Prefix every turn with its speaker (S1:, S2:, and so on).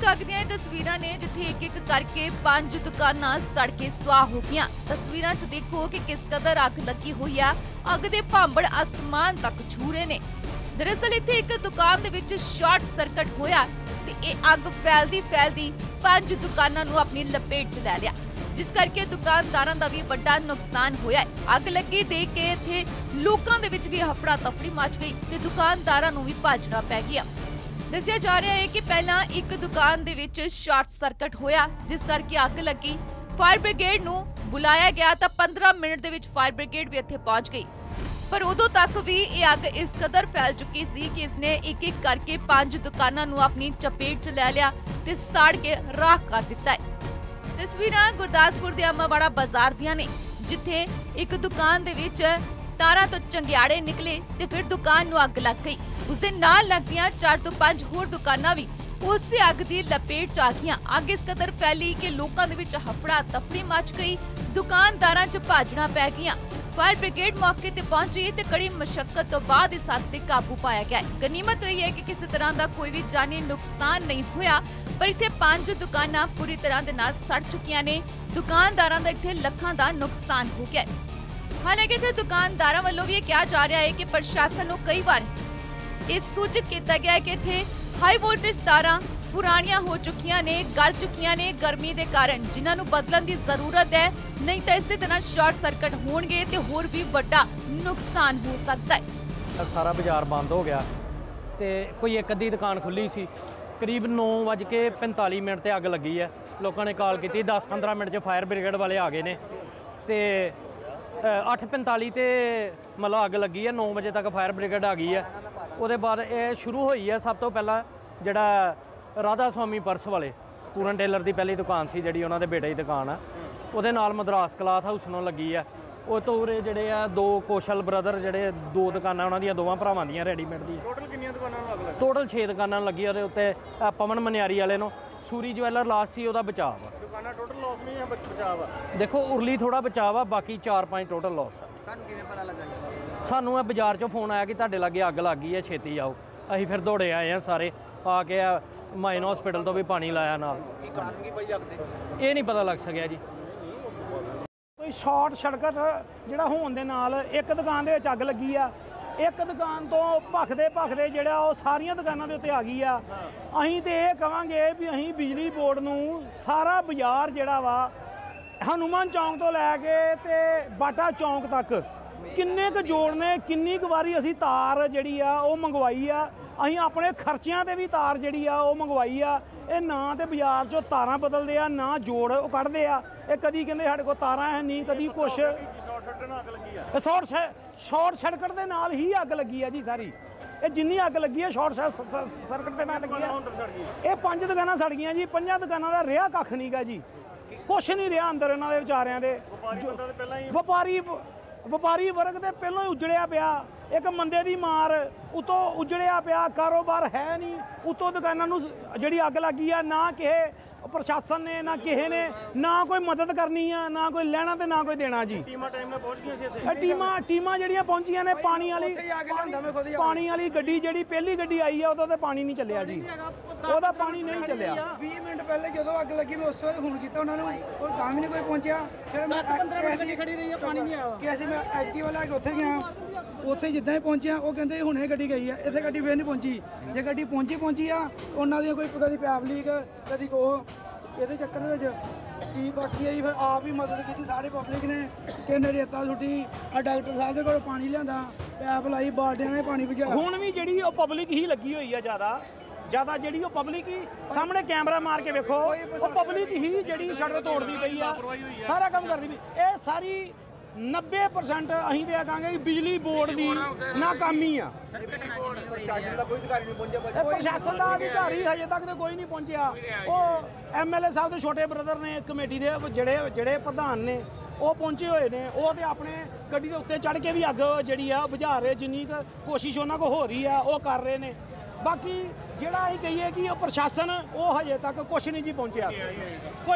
S1: ਅੱਗ ਦੀਆਂ ਤਸਵੀਰਾਂ ਨੇ ਜਿੱਥੇ ਇੱਕ करके 5 दुकानां सड़ के सुआह हो गईਆਂ। तस्वीरां 'ਚ देखो कि किस कदर अग लगी हुई है। अग दे भांबड़ आसमान तक छू रहे ने। दरअसल इत्थे एक दुकान दे विच शॉर्ट सर्किट होया ते इह अग फैलदी 5 दुकानां नूं अपनी लपेट 'ਚ ले लिया, जिस करके दुकानदारां दा भी वड्डा नुकसान होया है। अग लगी देख के इत्थे लोकां दे विच भी हफड़ा तफड़ी मच गई ते दुकानदारां नूं भी भजना पै गया। दस्सिया जा रहा है कि पहला एक दुकान दे विच शॉर्ट सर्किट होया, जिस करके अग लगी। फायर ब्रिगेड नूं बुलाया गया तो 15 मिनट दे विच फायर ब्रिगेड भी इत्थे पहुंच गई, पर उदों तक भी ये अग इस कदर फैल चुकी सी कि इसने एक करके 5 दुकानां नूं अपनी चपेट च ले लिया ते साड़ के राख कर दिता है। तस्वीरां गुरदासपुर दे अम्मावाड़ा बाजार दियां ने, जिथे एक दुकान दे विच तारां तो चंगियाड़े निकले ते फिर दुकान नूं अग लग गई। उसदे नाल लगदियां 4 तो 5 होर दुकानां भी उसे अग दी लपेट च आ गईयां। अग इस कदर फैली कि लोकां दे विच हफड़ा तफड़ी मच गई, दुकानदारां च भाजना पै गईयां। फायर ब्रिगेड मौके ते पहुंची ते कड़ी मशक्कत तो बाद इस अग ते काबू पाया गया। गनीमत रही है कि किसी तरह का कोई भी जानी नुकसान नहीं होया, पर इत्थे 5 दुकानां पूरी तरह दे नाल सड़ चुकियां ने। दुकानदारां दा इत्थे लखां दा नुकसान हो गया। हालांकि इत्थे दुकानदारां वल्लों भी कहा जा रहा है कि प्रशासन नूं कई बार इस सूचित किया गया है कि इत्थे हाई वोल्टेज तारां पुरानियां हो चुकियां ने, गल चुकियां ने गर्मी के कारण, जिन्हां नूं बदलण दी जरूरत है, नहीं तो इस तरह शॉर्ट सर्किट होणगे ते होर भी वड्डा नुकसान हो सकता है।
S2: सारा बाजार बंद हो गया ते कोई एक अद्धी दुकान खुली सी। करीब 9:45 ते अग लगी है। लोगों ने कॉल की 10-15 मिनट च फायर ब्रिगेड वाले आ गए ने ते 8:45 ते मतलब अग लगी है। 9 बजे तक फायर ब्रिगेड आ गई है। ਉਹਦੇ ਬਾਅਦ ਇਹ ਸ਼ੁਰੂ ਹੋਈ ਹੈ। ਸਭ ਤੋਂ ਪਹਿਲਾਂ ਜਿਹੜਾ ਰਾਧਾ ਸਵਾਮੀ ਪਰਸ ਵਾਲੇ ਪੂਰਨ ਟੇਲਰ ਦੀ ਪਹਿਲੀ ਦੁਕਾਨ ਸੀ, ਜਿਹੜੀ ਉਹਨਾਂ ਦੇ ਬੇਟੇ ਦੀ ਦੁਕਾਨ ਆ, ਉਹਦੇ ਨਾਲ ਮਦਰਾਸ ਕਲਾਥ ਹਾਊਸ ਨੂੰ ਲੱਗੀ ਆ। ਉਹ ਤੋਂ ਉਰੇ ਜਿਹੜੇ ਆ 2 ਕੋਸ਼ਲ ਬ੍ਰਦਰ, ਜਿਹੜੇ 2 ਦੁਕਾਨਾਂ ਉਹਨਾਂ ਦੀਆਂ ਦੋਵਾਂ ਭਰਾਵਾਂ ਦੀਆਂ ਰੈਡੀਮੇਡ ਦੀ। ਟੋਟਲ ਕਿੰਨੀਆਂ ਦੁਕਾਨਾਂ ਨੂੰ ਲੱਗ? ਟੋਟਲ 6 ਦੁਕਾਨਾਂ ਲੱਗੀ। ਉਹਦੇ ਉੱਤੇ ਪਵਨ ਮਨਿਆਰੀ ਵਾਲੇ ਨੂੰ ਸੂਰੀ ਜਵੈਲਰ ਲਾਸ ਸੀ, ਉਹਦਾ ਬਚਾਅ ਆ। ਦੁਕਾਨਾਂ ਟੋਟਲ ਲਾਸ ਨਹੀਂ ਆ, ਬਚਾਅ ਆ। ਦੇਖੋ ਉਰਲੀ ਥੋੜਾ ਬਚਾਅ ਆ, ਬਾਕੀ 4-5 ਟੋਟਲ ਲਾਸ ਆ। ਤੁਹਾਨੂੰ ਕਿਵੇਂ ਪਤਾ ਲੱਗਾ? ਸਾਨੂੰ ਇਹ ਬਾਜ਼ਾਰ 'ਚੋਂ ਫੋਨ ਆਇਆ ਕਿ ਤੁਹਾਡੇ ਲਾਗੇ ਅੱਗ ਲੱਗ ਗਈ ਹੈ, ਛੇਤੀ ਆਓ। ਅਸੀਂ ਫਿਰ ਦੌੜੇ ਆਏ ਹਾਂ ਸਾਰੇ, ਆ ਕੇ ਮਾਈਨ ਹਸਪੀਟਲ ਤੋਂ ਵੀ ਪਾਣੀ ਲਾਇਆ ਨਾਲ। ਇਹ ਨਹੀਂ ਪਤਾ ਲੱਗ ਸਕਿਆ ਜੀ।
S3: ਕੋਈ ਸ਼ਾਰਟ ਸਰਕਟ ਜਿਹੜਾ ਹੋਣ ਦੇ ਨਾਲ ਇੱਕ ਦੁਕਾਨ ਦੇ ਵਿੱਚ ਅੱਗ ਲੱਗੀ ਆ। ਇੱਕ ਦੁਕਾਨ ਤੋਂ ਭਖਦੇ ਜਿਹੜਾ ਉਹ ਸਾਰੀਆਂ ਦੁਕਾਨਾਂ ਦੇ ਉੱਤੇ ਆ ਗਈ ਆ। ਅਸੀਂ ਤੇ ਇਹ ਕਹਾਂਗੇ ਵੀ ਅਸੀਂ ਬਿਜਲੀ ਬੋਰਡ ਨੂੰ ਸਾਰਾ ਬਾਜ਼ਾਰ ਜਿਹੜਾ ਵਾ ਹਨੂਮਾਨ ਚੌਂਕ ਤੋਂ ਲੈ ਕੇ ਤੇ ਬਾਟਾ ਚੌਂਕ ਤੱਕ ਕਿੰਨੇ ਕੁ ਜੋੜ ਨੇ, ਕਿੰਨੀ ਕੁ ਵਾਰੀ ਅਸੀਂ ਤਾਰ ਜਿਹੜੀ ਆ ਉਹ ਮੰਗਵਾਈ ਆ। ਅਸੀਂ ਆਪਣੇ ਖਰਚਿਆਂ ਤੇ ਵੀ ਤਾਰ ਜਿਹੜੀ ਆ ਉਹ ਮੰਗਵਾਈ ਆ। ਇਹ ਨਾ ਤੇ ਬਾਜ਼ਾਰ 'ਚੋਂ ਤਾਰਾਂ ਬਦਲਦੇ ਆ, ਨਾ ਜੋੜ ਉਹ ਕੱਢਦੇ ਆ। ਇਹ ਕਦੀ ਕਹਿੰਦੇ ਸਾਡੇ ਕੋਲ ਤਾਰਾਂ ਹੈ ਨਹੀਂ, ਕਦੀ ਕੁਛ। ਸ਼ਾਰਟ ਸਰਕਟ ਦੇ ਨਾਲ ਹੀ ਅੱਗ ਲੱਗੀ ਆ ਜੀ ਸਾਰੀ। ਇਹ ਜਿੰਨੀ ਅੱਗ ਲੱਗੀ ਹੈ ਸ਼ਾਰਟ ਸਰਕਟ ਦੇ ਨਾਲ ਲੱਗੀ ਆ। ਇਹ 5 ਦੁਕਾਨਾਂ ਸੜ ਗਈਆਂ ਜੀ। 5 ਦੁਕਾਨਾਂ ਦਾ ਰਿਹਾ ਕੱਖ ਨਹੀਂ ਗਾ ਜੀ, ਕੁਛ ਨਹੀਂ ਰਿਹਾ ਅੰਦਰ ਇਹਨਾਂ ਦੇ ਵਿਚਾਰਿਆਂ ਦੇ। ਵਪਾਰੀ ਵਰਗ ਦੇ ਪਹਿਲਾਂ ਹੀ ਉਜੜਿਆ ਪਿਆ। ਇੱਕ ਮੰਦੇ ਦੀ ਮਾਰ ਉਤੋਂ ਉਜੜਿਆ ਪਿਆ, ਕਾਰੋਬਾਰ ਹੈ ਨਹੀਂ। ਉਤੋਂ ਦੁਕਾਨਾਂ ਨੂੰ ਜਿਹੜੀ ਅੱਗ ਲੱਗੀ ਆ, ਨਾ ਕਿਸੇ ਪ੍ਰਸ਼ਾਸਨ ਨੇ, ਨਾ ਕਿਸੇ ਨੇ ਨਾ ਕੋਈ ਮਦਦ ਕਰਨੀ ਆ, ਨਾ ਕੋਈ ਲੈਣਾ ਤੇ ਨਾ ਕੋਈ ਦੇਣਾ ਜੀ। ਟੀਮਾਂ ਟਾਈਮ ਨਾਲ ਪਹੁੰਚ ਗਈਆਂ ਸੀ ਇੱਥੇ। ਟੀਮਾਂ ਜਿਹੜੀਆਂ ਪਹੁੰਚੀਆਂ ਨੇ, ਪਾਣੀ ਵਾਲੀ ਗੱਡੀ ਜਿਹੜੀ ਪਹਿਲੀ ਗੱਡੀ ਆਈ ਆ, ਉਹਦਾ ਤੇ ਪਾਣੀ ਨਹੀਂ ਚੱਲਿਆ ਜੀ। ਉਹਦਾ ਪਾਣੀ ਨਹੀਂ ਚੱਲਿਆ।
S4: 20 ਮਿੰਟ ਪਹਿਲੇ ਜਦੋਂ ਅੱਗ ਲੱਗੀ ਮੈਂ ਉਸ ਵੇਲੇ ਫੋਨ ਕੀਤਾ ਉਹਨਾਂ ਨੂੰ, ਉਹ ਤਾਂ ਵੀ ਨਹੀਂ ਕੋਈ ਪਹੁੰਚਿਆ। ਫਿਰ ਮੈਂ 10-15 ਮਿੰਟ ਗੱਡੀ ਖੜੀ ਰਹੀ ਆ, ਪਾਣੀ ਨਹੀਂ ਆਇਆ ਕਿ ਅਸੀਂ ਮੈਂ ਐਕਟਿਵਾ ਲੈ ਕੇ ਉੱਥੇ ਗਿਆ। ਉੱਥੇ ਜਿੱਦਾਂ ਹੀ ਪਹੁੰਚਿਆ ਉਹ ਕਹਿੰਦੇ ਹੁਣੇ ਗੱਡੀ ਗਈ ਆ, ਇੱਥੇ ਗੱਡੀ ਫੇਰ ਨਹੀਂ ਪਹੁੰਚੀ। ਜੇ ਗੱਡੀ ਪਹੁੰਚੀ ਆ, ਉਹਨਾਂ ਦੀਆਂ ਕੋਈ ਕਦੀ ਪੈਪ ਲੀਕ, ਕਦੀ ਕੋਹ। ਇਹਦੇ ਚੱਕਰ ਦੇ ਵਿੱਚ ਕੀ ਬਾਕੀ ਆਈ ਫਿਰ ਆਪ ਹੀ ਮਦਦ ਕੀਤੀ ਸਾਰੀ ਪਬਲਿਕ ਨੇ। ਕਿੰਨੇ ਰੇਤਾ ਸੁੱਟੀ, ਆ ਡਾਕਟਰ ਸਾਹਿਬ ਦੇ ਕੋਲ ਪਾਣੀ ਲਿਆਂਦਾ, ਪੈਪ ਲਾਈ, ਬਾਲਟਿਆਂ ਨੇ ਪਾਣੀ ਭਜਾਇਆ।
S3: ਹੁਣ ਵੀ ਜਿਹੜੀ ਉਹ ਪਬਲਿਕ ਹੀ ਲੱਗੀ ਹੋਈ ਆ ਜ਼ਿਆਦਾ ਜਿਹੜੀ ਉਹ ਪਬਲਿਕ ਹੀ ਸਾਹਮਣੇ ਕੈਮਰਾ ਮਾਰ ਕੇ ਵੇਖੋ, ਉਹ ਪਬਲਿਕ ਹੀ ਜਿਹੜੀ ਸੜਕ ਤੋੜਦੀ ਪਈ ਆ, ਸਾਰਾ ਕੰਮ ਕਰਦੀ ਪਈ। ਇਹ ਸਾਰੀ 90% ਅਸੀਂ ਤੇ ਕਹਾਂਗੇ ਕਿ ਬਿਜਲੀ ਬੋਰਡ ਦੀ ਨਾਕਾਮੀ ਆ। ਪ੍ਰਸ਼ਾਸਨ ਦਾ ਕੋਈ ਅਧਿਕਾਰੀ ਨਹੀਂ ਪਹੁੰਚਿਆ। ਪ੍ਰਸ਼ਾਸਨ ਦਾ ਅਧਿਕਾਰੀ ਹਜੇ ਤੱਕ ਤੇ ਕੋਈ ਨਹੀਂ ਪਹੁੰਚਿਆ। ਉਹ ਐਮਐਲਏ ਸਾਹਿਬ ਦੇ ਛੋਟੇ ਬ੍ਰਦਰ ਨੇ, ਕਮੇਟੀ ਦੇ ਜਿਹੜੇ ਪ੍ਰਧਾਨ ਨੇ, ਉਹ ਪਹੁੰਚੇ ਹੋਏ ਨੇ। ਉਹ ਤੇ ਆਪਣੇ ਗੱਡੀ ਦੇ ਉੱਤੇ ਚੜ੍ਹ ਕੇ ਵੀ ਅੱਗ ਜਿਹੜੀ ਆ ਬੁਝਾ ਰਹੇ। ਜਿੰਨੀ ਕੁ ਕੋਸ਼ਿਸ਼ ਉਹਨਾਂ ਕੋਲ ਹੋ ਰਹੀ ਆ ਉਹ ਕਰ ਰਹੇ ਨੇ। ਬਾਕੀ ਜਿਹੜਾ ਅਸੀਂ ਕਹੀਏ ਕਿ ਉਹ ਪ੍ਰਸ਼ਾਸਨ ਉਹ ਹਜੇ ਤੱਕ ਕੁਛ ਨਹੀਂ ਜੀ ਪਹੁੰਚਿਆ।